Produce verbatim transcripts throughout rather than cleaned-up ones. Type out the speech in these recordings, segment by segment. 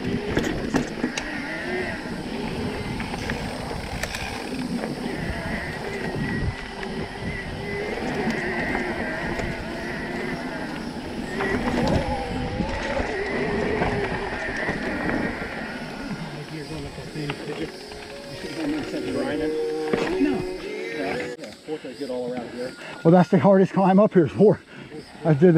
Well, that's the hardest climb up here for. I did.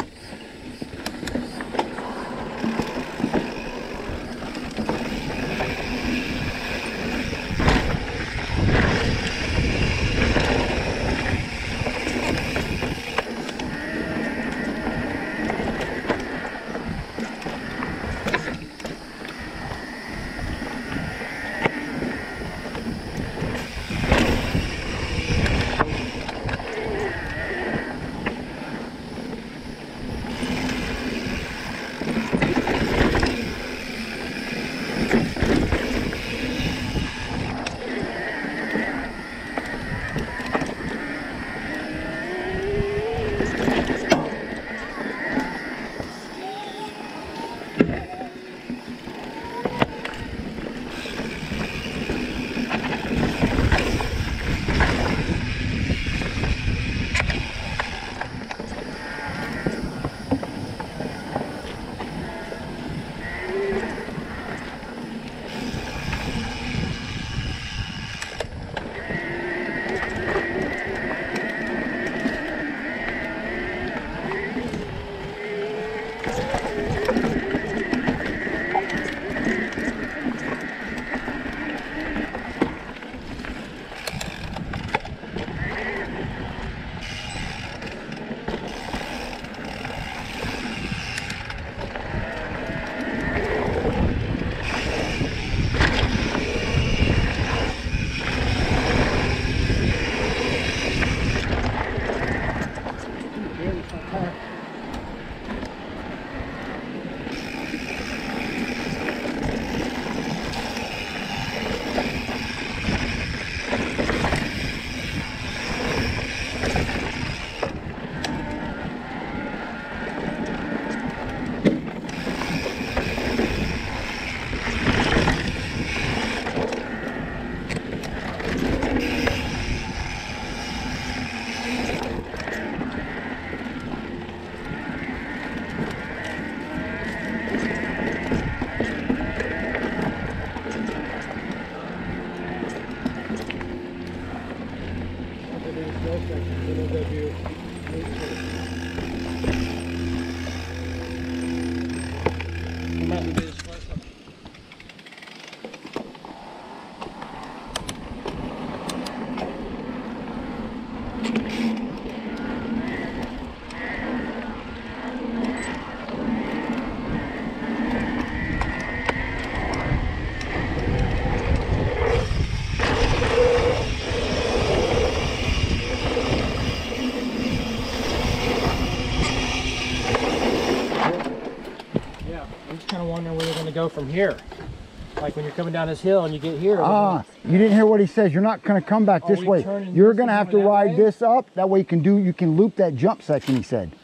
Go from here, like when you're coming down this hill and you get here. Ah, you didn't hear what he says. You're not going to come back this way. You're going to have to ride this up. That way you can do. You can loop that jump section. He said.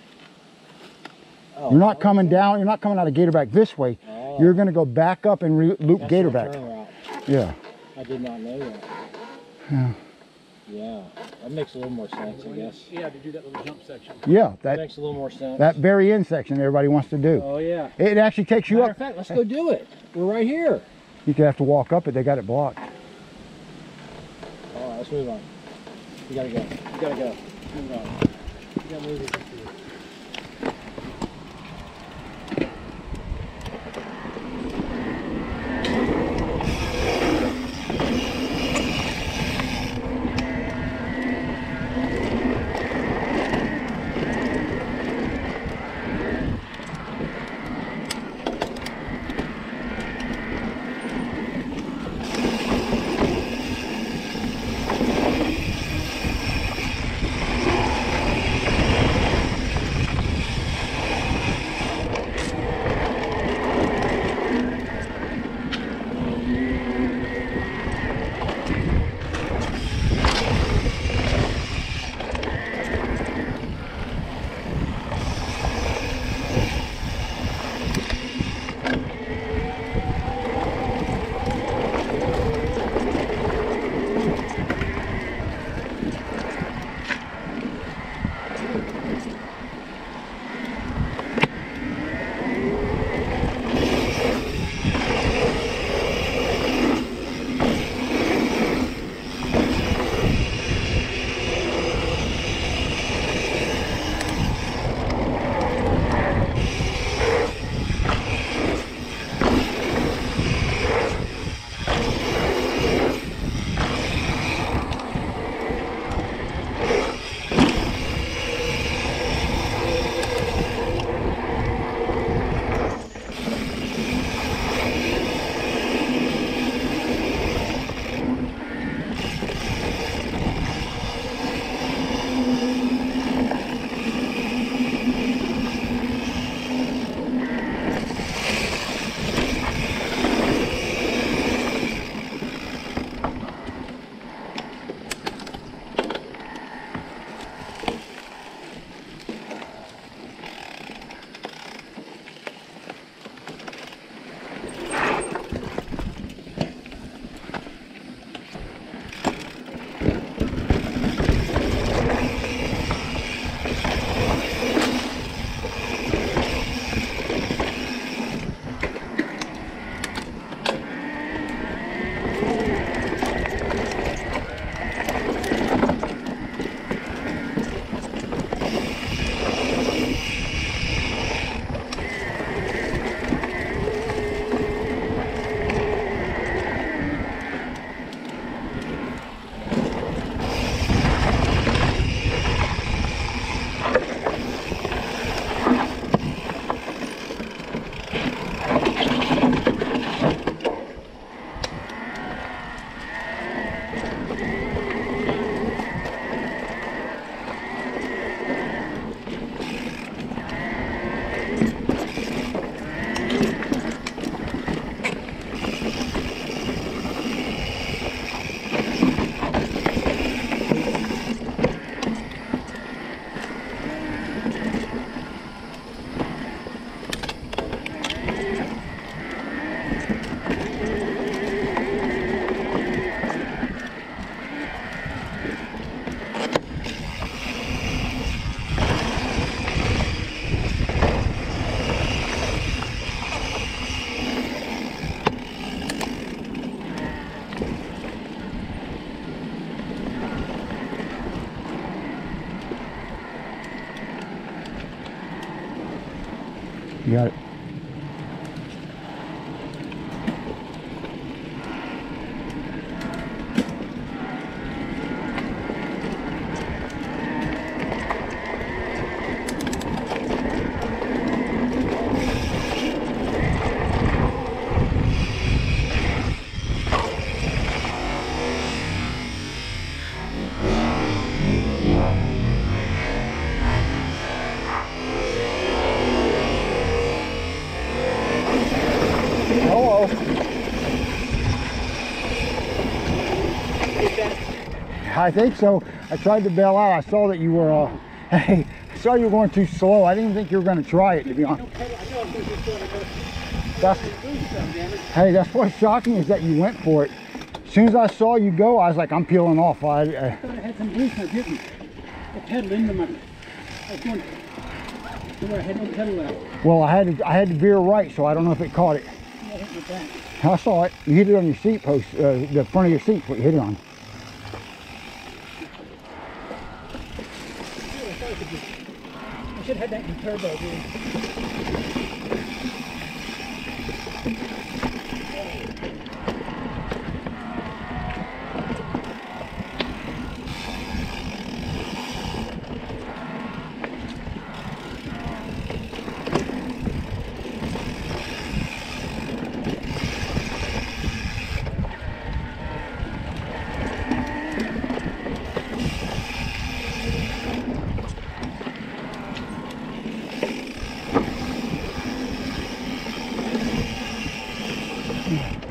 Oh, you're not okay. coming down. You're not coming out of Gatorback this way. Oh. You're going to go back up and re loop That's Gatorback. Yeah. I did not know that. Yeah. Yeah, that makes a little more sense, I guess. Yeah, to do that little jump section. Yeah, that, that makes a little more sense. That very end section everybody wants to do. Oh yeah. It actually takes you Matter up. Matter of fact, let's go do it. We're right here. You could have to walk up it. They got it blocked. All right, let's move on. You gotta go. You gotta go. Move on. You gotta move it. You got it. Hello. I think so. I tried to bail out. I saw that you were, uh, hey, I saw you were going too slow. I didn't think you were going to try it, to be honest. That's, hey, that's what's shocking is that you went for it. As soon as I saw you go, I was like, I'm peeling off. I, uh, I thought I had some boost, I didn't. I pedaled into my, I was going to where I had no pedal out. well, I had to, I had to veer right, so I don't know if it caught it. Yeah, it hit my back. I saw it. You hit it on your seat post, uh, the front of your seat. What you hit it on? I should have had that in turbo, dude. Yeah.